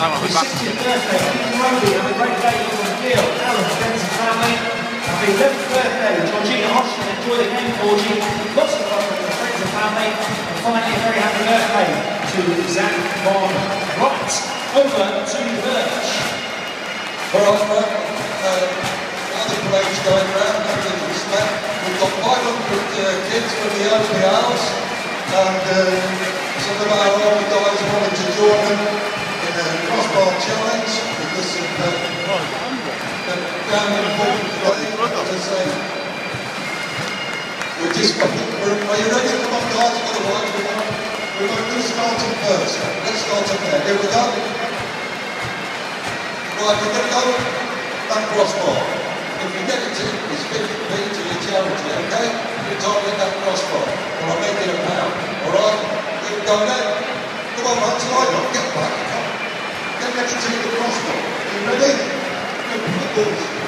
his 60th birthday. Keith Rowley, have a great day on the field. Alan, friends and family. Happy 11th birthday. Georgina Austin, enjoy the game, Georgie. Lots of love from the friends and family. And finally, a very happy birthday to Zach Bond. Right, over to Birch. All right, Frank. Other parades going around, everything's respect. We've got 500 kids from the OPRs, and some of our army guys wanted to join them in the crossbar challenge because of the down important today. As I say, are you ready? Come on, guys, otherwise we're going to start them first. Let's start them there. Here we go. Right, we're going to go back crossbar. If you get it in, it's 50p to your charity, okay? You target that crossbar, or I'll make it a pound, alright? Here we go then. Come on, man, slide up, get back, come on. Get next to the crossbar. Are you ready? Good,